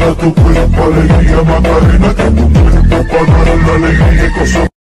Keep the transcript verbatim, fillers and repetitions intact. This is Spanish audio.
tu cuerpo alegría Macarena, que tu cuerpo para dar la alegría y cosas.